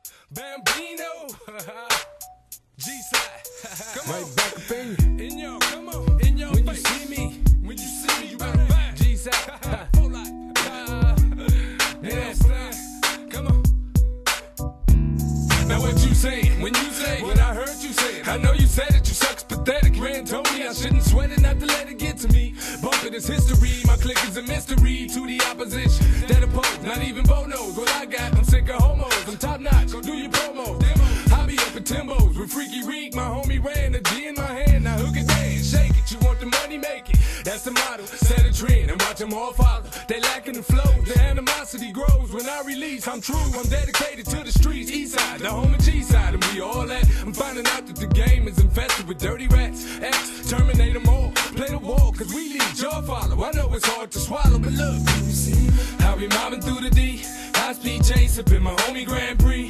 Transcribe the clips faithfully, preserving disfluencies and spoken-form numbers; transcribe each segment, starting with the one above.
Bambino, G-Side, come right on, back up in you. in your, come on, in your When face. you see me, When you see me, you better back. G-Side. Full like, uh, yeah, son, come on. Now what you saying? When you say what I heard you say, I know you said it. You sucks pathetic. Ran told me I shouldn't sweat it, not to let it get to me. Bump it is history. My clique is a mystery to the opposition. That oppose, not even Bo knows what I got. I'm sick of homos. I'm top notch. Go do your promo. I be up at Timbo's with Freaky Reek. My homie ran a G in my hand. Now hook it, dance, shake it. You want the money, make it. That's the motto. Set a trend and watch them all follow. They lacking the flow. The animosity grows when I release. I'm true. I'm dedicated to the streets. East side, the home of G side, and we all that. I'm finding out that the game is infested with dirty rats. X, terminate them all. Play the wall, cause we lead. Y'all follow. I know it's hard to swallow, but look. I'll be mobbing through the D. High speed chase up in my homie Grand Prix.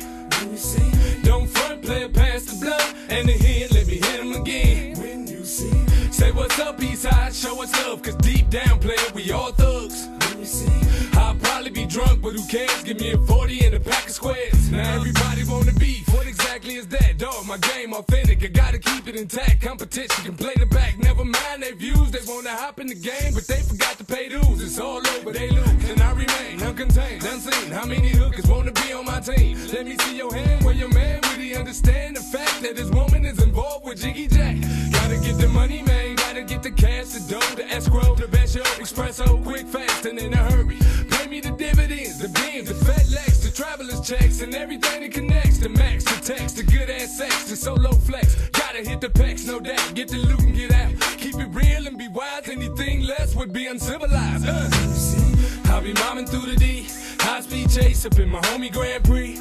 Don't front, play it past the blood. And the hit, let me hit him again. When you see me, say what's up, east side, show us love. Cause deep down, player, we all thugs. When you see me, I'll probably be drunk, but who cares? Give me a forty and a pack of squares. Now everybody wanna beef. What exactly is that? Dog, my game authentic. I gotta keep it intact. Competition can play the back. Never mind their views. They wanna hop in the game, but they forgot to pay dues. It's all over, they lose. And I remain uncontained, unseen. How many hookers wanna be on my team? Let me see your hand where your man really understand the fact that this woman is involved with Jiggy Jack. Gotta get the money, man. Gotta get the cash, the dough, the escrow, the best show, espresso, quick, fast, and in a hurry. Pay me the dividends, the beams, the fat legs, the traveler's checks, and everything that connects. The max, the text, the good ass sex, the solo flex. Gotta hit the pecs, no doubt. Get the loot and get out. Keep it real and be wise. Anything less would be uncivilized. Uh. I'll be mobbing through the D. High speed chase up in my homie Grand Prix.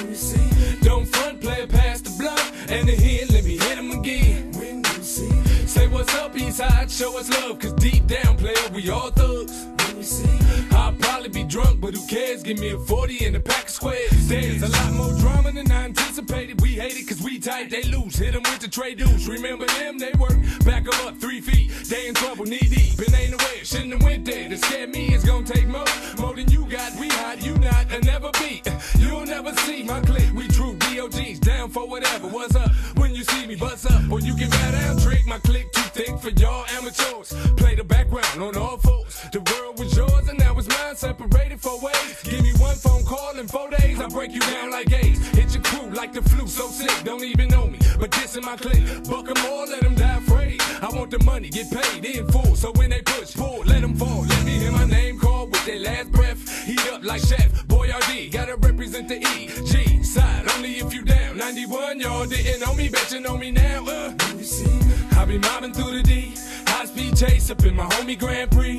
Don't front, play it past the blunt. And the hit, let me hit him again. When you see me, say what's up, east side, show us love. Cause deep down, player, we all thugs. When you see me, I'll probably be drunk, but who cares? Give me a forty and a pack of squares. There's a lot more drama than I anticipated. We hate it cause we tight, they lose. Hit them with the trade dudes. Remember them? They work. Back them up three feet. They in trouble, knee deep. It ain't aware, shouldn't have went there. To scare me is gonna take more. More than you got, we hot, you not, and never beat. You'll never see my clique, we true D O Gs. Down for whatever, what's up? When you see me, bust up. Or you can bow down, trick. My clique too thick for y'all amateurs. Play the background on all fours. The world was yours and now it's mine, separated four ways. Give me one phone call in four days, I break you down like AIDS. Hit your crew like the flu, so sick, don't even know me. But this in my clique, buck them all, let them die afraid. I want the money, get paid in full, so when they push, pull, let them fall. Let me hear my name called with their last breath. Heat up like Chef Boyardee, gotta represent the E G side, only if you down. ninety-one, y'all didn't know me, bet you know me now. Uh. I'll be mobbing through the D, high speed chase up in my homie Grand Prix.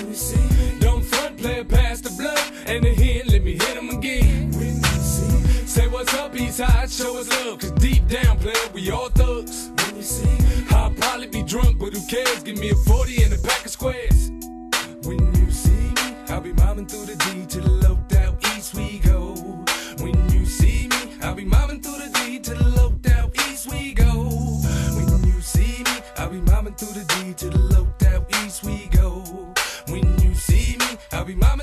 Don't front, play it past the blood, and the hit, let me hit him again. Say what's up, east side, show us love, cause deep down, player, we all thugs. I'll probably be drunk, but who cares? Give me a forty and a pack of squares. When you see me, I'll be mobbing through the D to the loped out east we go. When you see me, I'll be mobbing through the D to the loped out east we go. When you see me, I'll be mobbing through the D to the loped out east we go. When you see me, I'll be mobbing